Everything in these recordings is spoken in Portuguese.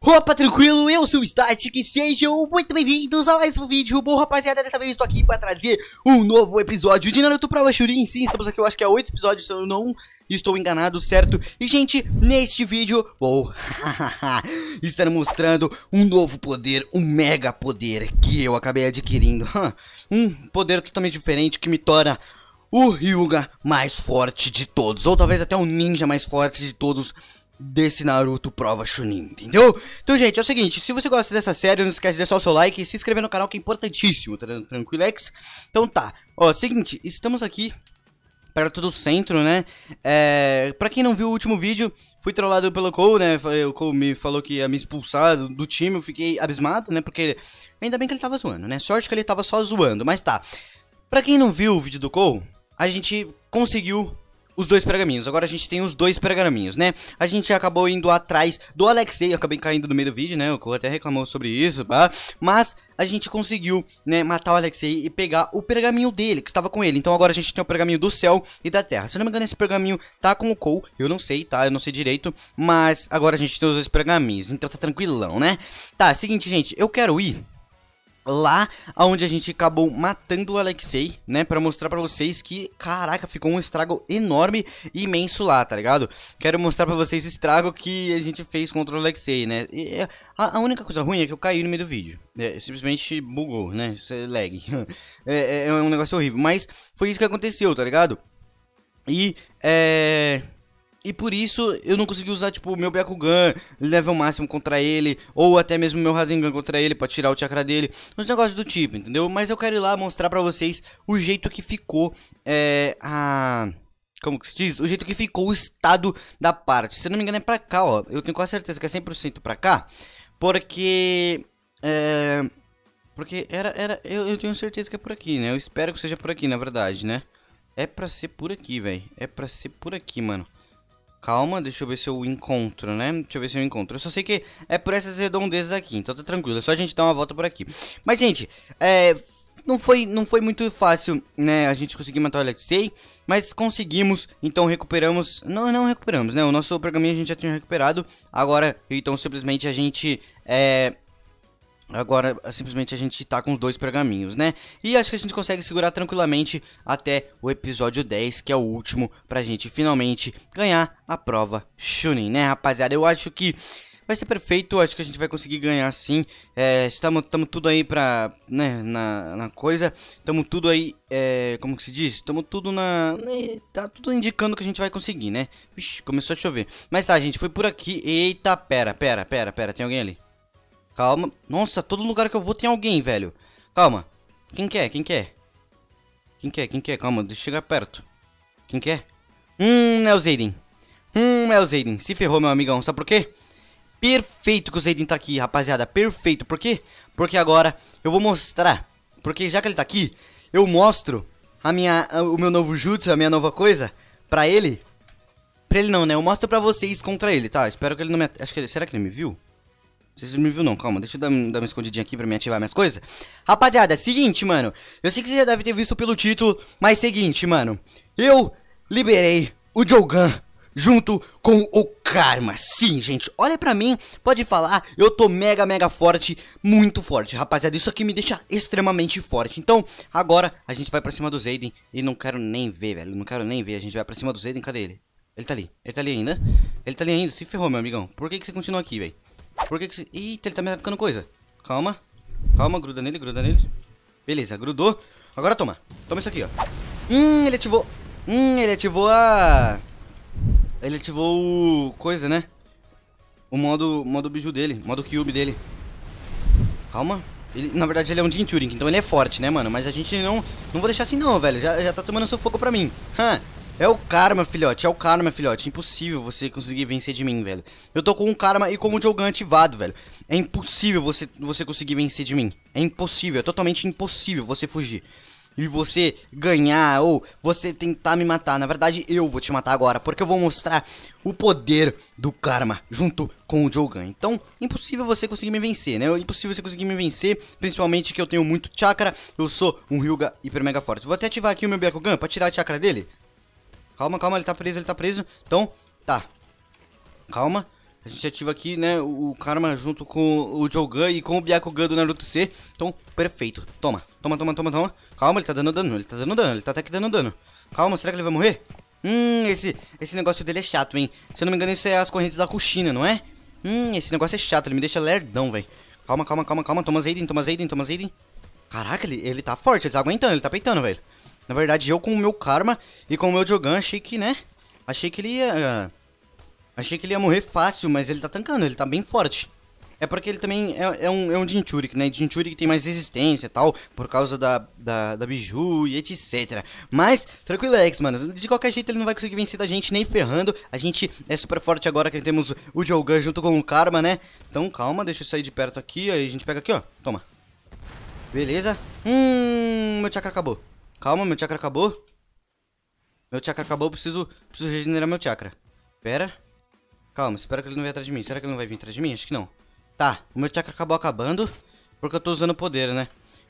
Opa, tranquilo, eu sou o Static, sejam muito bem-vindos a mais um vídeo. Bom, rapaziada, dessa vez eu estou aqui para trazer um novo episódio de Naruto Prova Chunin. Sim, estamos aqui, eu acho que é 8 episódios, se eu não estou enganado, certo? E, gente, neste vídeo, estarei mostrando um novo poder, um mega poder que eu acabei adquirindo. Um poder totalmente diferente que me torna o Hyuga mais forte de todos, ou talvez até o ninja mais forte de todos desse Naruto Prova Chunin, entendeu? Então, gente, é o seguinte, se você gosta dessa série, não esquece de deixar o seu like e se inscrever no canal, que é importantíssimo, tranquilex? Então tá, ó, seguinte, estamos aqui perto do centro, né? Pra quem não viu o último vídeo, fui trollado pelo Cole, né? O Cole me falou que ia me expulsar do time, eu fiquei abismado, né? Porque ainda bem que ele tava zoando, né? Sorte que ele tava só zoando, mas tá. Pra quem não viu o vídeo do Cole, a gente conseguiu os dois pergaminhos. Agora a gente tem os dois pergaminhos, né? A gente acabou indo atrás do Alexei. Eu acabei caindo no meio do vídeo, né? O Cole até reclamou sobre isso, tá? Mas a gente conseguiu, né, matar o Alexei e pegar o pergaminho dele, que estava com ele. Então agora a gente tem o pergaminho do céu e da terra. Se eu não me engano, esse pergaminho tá com o Cole. Eu não sei, tá? Eu não sei direito. Mas agora a gente tem os dois pergaminhos. Então tá tranquilão, né? Tá, seguinte, gente. Eu quero ir lá onde a gente acabou matando o Alexei, né, pra mostrar pra vocês que, caraca, ficou um estrago enorme e imenso lá, tá ligado? Quero mostrar pra vocês o estrago que a gente fez contra o Alexei, né? E a única coisa ruim é que eu caí no meio do vídeo, simplesmente bugou, né? Isso é lag. É um negócio horrível, mas foi isso que aconteceu, tá ligado? E por isso eu não consegui usar, tipo, o meu Byakugan level máximo contra ele, ou até mesmo o meu Rasengan contra ele, pra tirar o chakra dele, uns negócios do tipo, entendeu? Mas eu quero ir lá mostrar pra vocês o jeito que ficou, como que se diz? O jeito que ficou o estado da parte. Se eu não me engano é pra cá, ó. Eu tenho quase certeza que é 100% pra cá, porque... eu tenho certeza que é por aqui, né? Eu espero que seja por aqui, na verdade, né? É pra ser por aqui, velho. É pra ser por aqui, mano. Calma, deixa eu ver se eu encontro, né? Deixa eu ver se eu encontro. Eu só sei que é por essas redondezas aqui, então tá tranquilo. É só a gente dar uma volta por aqui. Mas, gente, não foi muito fácil, né? A gente conseguir matar o Alexei, mas conseguimos, então recuperamos. Não recuperamos, né? O nosso pergaminho a gente já tinha recuperado. Agora, então, simplesmente a gente Agora, simplesmente a gente tá com os dois pergaminhos, né? E acho que a gente consegue segurar tranquilamente até o episódio 10, que é o último, pra gente finalmente ganhar a prova Chunin, né, rapaziada? Eu acho que vai ser perfeito, acho que a gente vai conseguir ganhar sim. Estamos tudo aí pra, né, na coisa. Estamos tudo aí, como que se diz? Estamos tudo tá tudo indicando que a gente vai conseguir, né? Vixe, começou a chover. Mas tá, gente, foi por aqui. Eita, pera, tem alguém ali? Calma. Nossa, todo lugar que eu vou tem alguém, velho. Calma. Quem quer? Calma, deixa eu chegar perto. Quem quer? É o Zayden. É o Zayden. Se ferrou, meu amigão. Sabe por quê? Perfeito que o Zayden tá aqui, rapaziada. Perfeito. Por quê? Porque agora eu vou mostrar. Porque já que ele tá aqui, eu mostro o meu novo jutsu, a minha nova coisa, pra ele. Pra ele não, né? Eu mostro pra vocês contra ele, tá? Espero que ele não me... Será que ele me viu? Não sei se ele me viu não, calma, deixa eu dar uma escondidinha aqui pra me ativar minhas coisas. Rapaziada, seguinte, mano. Eu sei que você já deve ter visto pelo título, mas seguinte, mano. Eu liberei o Jogan junto com o Karma. Sim, gente, olha pra mim, pode falar, eu tô mega forte, muito forte, rapaziada. Isso aqui me deixa extremamente forte. Então, agora a gente vai pra cima do Zayden. E não quero nem ver, velho, não quero nem ver. A gente vai pra cima do Zayden, cadê ele? Ele tá ali ainda. Ele tá ali ainda, se ferrou, meu amigão. Por que você continua aqui, velho? Por que você... Eita, ele tá me atacando coisa. Calma, gruda nele. Beleza, grudou. Agora toma isso aqui, ó. Ele ativou. Ele ativou o... coisa, né? O modo biju dele, modo cube dele. Calma. Na verdade ele é um Jinchurin, então ele é forte, né, mano? Mas a gente não vou deixar assim não, velho. Já tá tomando seu fogo pra mim. É o Karma, filhote, Impossível você conseguir vencer de mim, velho. Eu tô com o Karma e com o Jogan ativado, velho. É impossível você conseguir vencer de mim. É impossível, é totalmente impossível você fugir e você ganhar ou você tentar me matar. Na verdade, eu vou te matar agora, porque eu vou mostrar o poder do Karma junto com o Jogan. Então, impossível você conseguir me vencer, né? Impossível você conseguir me vencer, principalmente que eu tenho muito chakra. Eu sou um Hyuga hiper mega forte. Vou até ativar aqui o meu Byakugan pra tirar a chakra dele. Calma, ele tá preso. Então, tá. Calma. A gente ativa aqui, né, o Karma junto com o Jogan e com o Byakugan do Naruto C. Então, perfeito. Toma. Calma, ele tá dando dano, ele tá até que dando dano. Calma, será que ele vai morrer? Esse negócio dele é chato, hein. Se eu não me engano, isso é as correntes da Kushina, não é? Esse negócio é chato, ele me deixa lerdão, velho. Calma. Toma Zayden. Caraca, ele tá forte, ele tá aguentando, ele tá peitando, velho. Na verdade, eu com o meu Karma e com o meu Jogan, achei que, né? Achei que ele ia morrer fácil, mas ele tá tancando, ele tá bem forte. É porque ele também é um Jinchuriki, né? Jinchuriki tem mais resistência e tal, por causa da Biju e etc. Mas, tranquilex, mano. De qualquer jeito ele não vai conseguir vencer da gente nem ferrando. A gente é super forte agora que temos o Jogan junto com o Karma, né? Então calma, deixa eu sair de perto aqui. Aí a gente pega aqui, ó. Toma. Beleza. Meu chakra acabou. Calma, meu chakra acabou. Preciso regenerar meu chakra. Pera. Calma, espera que ele não venha atrás de mim. Será que ele não vai vir atrás de mim? Acho que não. Tá, o meu chakra acabou acabando porque eu tô usando poder, né?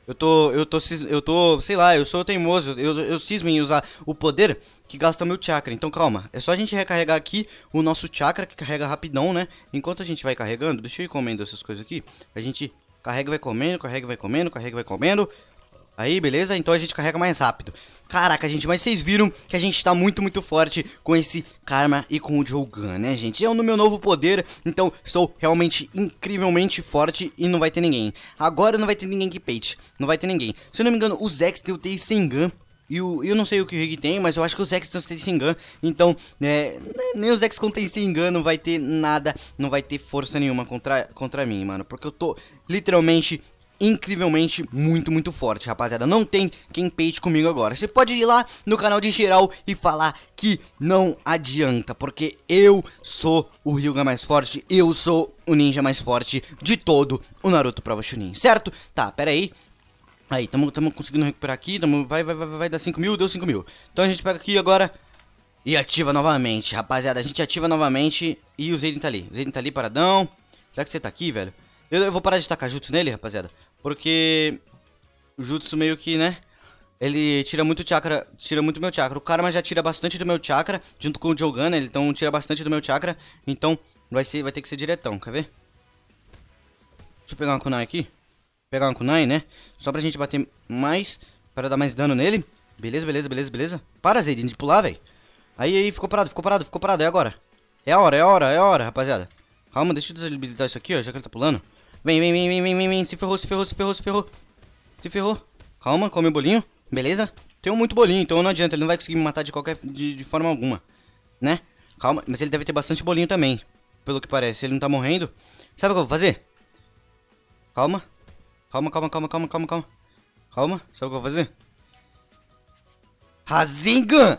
Sei lá, eu sou teimoso. Eu cismo em usar o poder que gasta meu chakra. Então calma, é só a gente recarregar aqui o nosso chakra, que carrega rapidão, né? Enquanto a gente vai carregando, deixa eu ir comendo essas coisas aqui. A gente carrega e vai comendo. Aí, beleza? Então a gente carrega mais rápido. Caraca, gente, mas vocês viram que a gente tá muito forte com esse Karma e com o Jogan, né, gente? Eu no meu novo poder, então sou realmente incrivelmente forte e não vai ter ninguém. Agora não vai ter ninguém que peite, não vai ter ninguém. Se eu não me engano, o Zex tem o Tenshinhan. E eu não sei o que o Rig tem, mas eu acho que o Zex tem o Tenshinhan. Então, nem o Zex com Tenshinhan não vai ter nada, não vai ter força nenhuma contra mim, mano. Porque eu tô literalmente incrivelmente muito forte, rapaziada. Não tem quem peite comigo agora. Você pode ir lá no canal de geral e falar que não adianta, porque eu sou o Hyuga mais forte, eu sou o ninja mais forte de todo o Naruto Prova Chunin, certo? Tá, pera aí. Aí, tamo conseguindo recuperar aqui, vai dar 5.000, deu 5.000. Então a gente pega aqui agora e ativa novamente, rapaziada. A gente ativa novamente e o Zayden tá ali, paradão. Será que você tá aqui, velho? Eu vou parar de tacar jutsu nele, rapaziada, porque o jutsu meio que, né, ele tira muito chakra, tira muito meu chakra. O Karma já tira bastante do meu chakra, junto com o Jogan, né, então tira bastante do meu chakra. Então vai ter que ser diretão, quer ver? Deixa eu pegar uma kunai aqui. Pegar uma kunai, né, só pra gente bater mais, para dar mais dano nele. Beleza. Para, Zayden, de pular, velho. Aí, ficou parado, é agora. É a hora, rapaziada. Calma, deixa eu desabilitar isso aqui, ó, já que ele tá pulando. Vem. Se ferrou. Calma, come o bolinho. Beleza? Tenho muito bolinho, então não adianta. Ele não vai conseguir me matar de forma alguma, né? Calma, mas ele deve ter bastante bolinho também, pelo que parece. Ele não tá morrendo. Sabe o que eu vou fazer? Calma. Calma. Sabe o que eu vou fazer? Rasengan!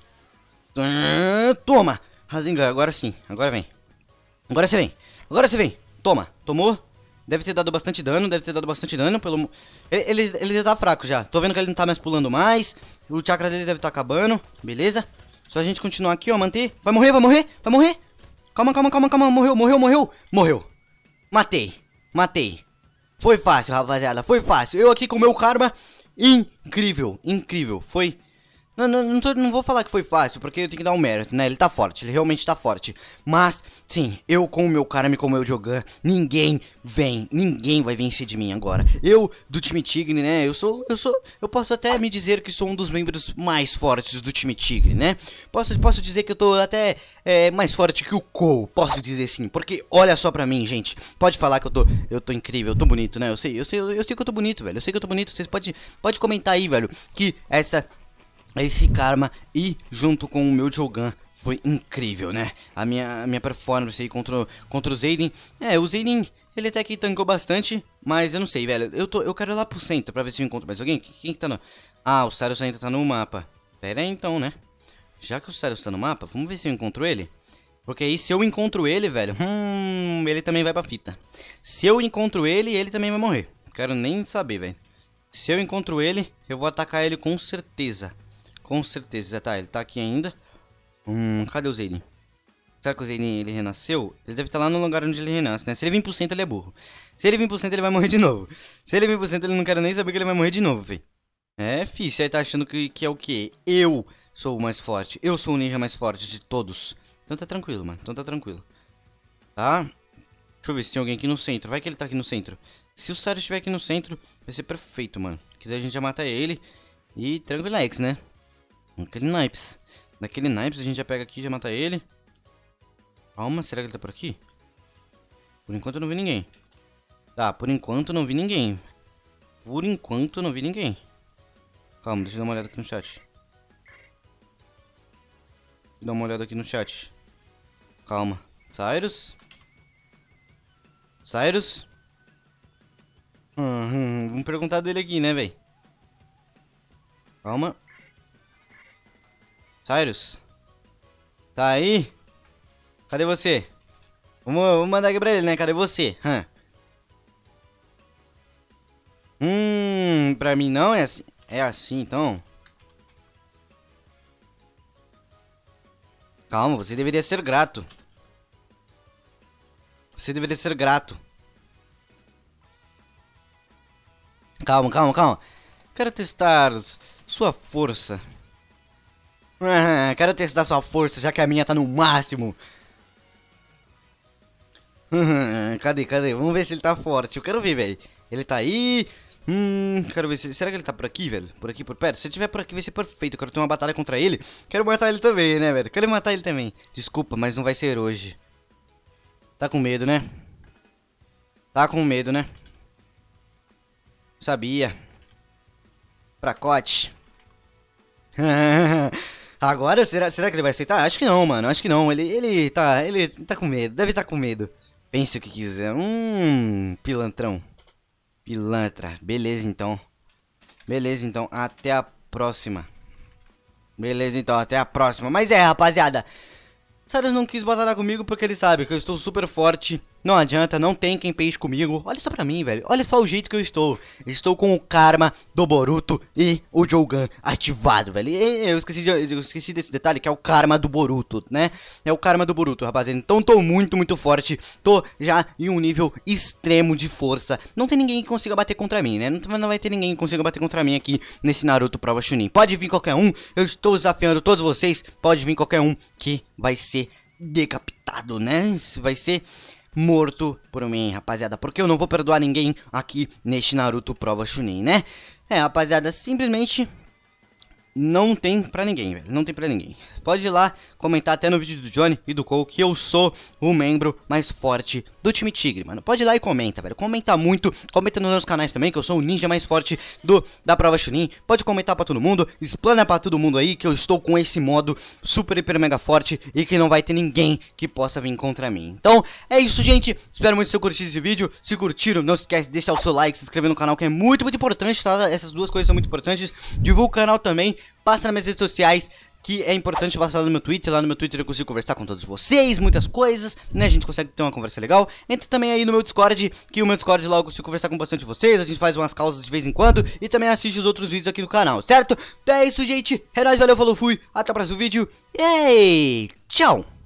Toma! Rasengan, agora sim. Agora vem. Agora você vem. Toma. Tomou. Deve ter dado bastante dano, pelo... Ele já tá fraco já. Tô vendo que ele não tá mais pulando mais. O chakra dele deve estar acabando. Beleza? Só a gente continuar aqui, ó, manter. Vai morrer. Calma. Morreu. Matei. Foi fácil, rapaziada. Eu aqui com o meu Karma. Incrível. Foi... Não vou falar que foi fácil, porque eu tenho que dar um mérito, né? Ele tá forte, ele realmente tá forte. Mas, sim, eu com o meu Karma e com o meu Jogan, ninguém vai vencer de mim agora. Eu, do time Tigre, né? Eu posso até me dizer que sou um dos membros mais fortes do time Tigre, né? Posso dizer que eu tô até mais forte que o Kou, posso dizer sim. Porque olha só pra mim, gente. Pode falar que eu tô incrível, eu tô bonito, né? Eu sei que eu tô bonito, velho. Vocês pode comentar aí, velho, que esse Karma e junto com o meu Jogan foi incrível, né? A minha performance aí contra o Zayden. O Zayden, ele até que tancou bastante, mas eu não sei, velho. Eu quero ir lá pro centro pra ver se eu encontro mais alguém. Quem que tá no... Ah, o Sarius ainda tá no mapa. Pera aí então, né? Já que o Sarius tá no mapa, vamos ver se eu encontro ele. Porque aí se eu encontro ele, velho, ele também vai pra fita. Se eu encontro ele, ele também vai morrer. Quero nem saber, velho. Se eu encontro ele, eu vou atacar ele com certeza. Com certeza, ele tá aqui ainda. Cadê o Zayden? Será que o Zayden ele renasceu? Ele deve estar lá no lugar onde ele renasce, né? Se ele vir pro centro, ele é burro. Se ele vir pro centro, ele vai morrer de novo. Se ele vir pro centro, ele não quero nem saber que ele vai morrer de novo, velho. Fi, você tá achando que é o quê? Eu sou o mais forte. Eu sou o ninja mais forte de todos. Então tá tranquilo, mano. Tá? Deixa eu ver se tem alguém aqui no centro. Vai que ele tá aqui no centro. Se o Cyrus estiver aqui no centro, vai ser perfeito, mano. Que daí a gente já mata ele. E tranquilex, né? Naquele naipes. Naquele naipes a gente já pega aqui e já mata ele. Calma, será que ele tá por aqui? Por enquanto eu não vi ninguém. Tá, por enquanto eu não vi ninguém. Por enquanto eu não vi ninguém. Calma, deixa eu dar uma olhada aqui no chat. Dá uma olhada aqui no chat. Calma. Cyrus? Cyrus? Vamos perguntar dele aqui, né, velho? Calma. Cyrus? Tá aí? Cadê você? Vamos mandar aqui pra ele, né? Cadê você? Pra mim não é assim. É assim, então. Calma, você deveria ser grato. Você deveria ser grato. Calma, calma, calma. Quero testar sua força. Quero testar sua força, já que a minha tá no máximo. Cadê, cadê? Vamos ver se ele tá forte. Eu quero ver, velho. Ele tá aí. Quero ver se... Será que ele tá por aqui, velho? Por aqui, por perto? Se ele estiver por aqui, vai ser perfeito. Eu quero ter uma batalha contra ele. Quero matar ele também, né, velho? Quero matar ele também. Desculpa, mas não vai ser hoje. Tá com medo, né? Tá com medo, né? Sabia. Fracote. Agora, será que ele vai aceitar? Acho que não, mano. Acho que não. Ele tá com medo. Deve estar com medo. Pense o que quiser. Pilantrão. Pilantra. Beleza, então. Beleza, então. Até a próxima. Beleza, então. Até a próxima. Mas rapaziada. Cyrus não quis batalhar comigo porque ele sabe que eu estou super forte. Não adianta, não tem quem peixe comigo. Olha só pra mim, velho. Olha só o jeito que eu estou. Estou com o karma do Boruto e o Jogan ativado, velho. E eu esqueci desse detalhe, que é o karma do Boruto, né? É o karma do Boruto, rapaziada. Então tô muito, muito forte. Tô já em um nível extremo de força. Não tem ninguém que consiga bater contra mim, né? Não vai ter ninguém que consiga bater contra mim aqui nesse Naruto Prova Chunin. Pode vir qualquer um. Eu estou desafiando todos vocês. Pode vir qualquer um que vai ser decapitado, né? Vai ser morto por mim, rapaziada, porque eu não vou perdoar ninguém aqui neste Naruto Prova Chunin, né? Rapaziada, simplesmente não tem pra ninguém, velho. Não tem pra ninguém. Pode ir lá comentar até no vídeo do Johnny e do Cole que eu sou o membro mais forte do time Tigre, mano. Pode ir lá e comenta, velho. Comenta muito. Comenta nos meus canais também, que eu sou o ninja mais forte da Prova Chunin. Pode comentar pra todo mundo. Explana pra todo mundo aí que eu estou com esse modo super, hiper, mega forte e que não vai ter ninguém que possa vir contra mim. Então, é isso, gente. Espero muito que vocês curtiram esse vídeo. Se curtiram, não se esquece de deixar o seu like, se inscrever no canal, que é muito, muito importante, tá? Essas duas coisas são muito importantes. Divulga o canal também. Passa nas minhas redes sociais, que é importante passar lá no meu Twitter. Lá no meu Twitter eu consigo conversar com todos vocês, muitas coisas, né? A gente consegue ter uma conversa legal. Entra também aí no meu Discord, que o meu Discord lá eu consigo conversar com bastante vocês. A gente faz umas causas de vez em quando e também assiste os outros vídeos aqui no canal, certo? Então é isso, gente. É nóis, valeu, falou, fui. Até o próximo vídeo. E tchau!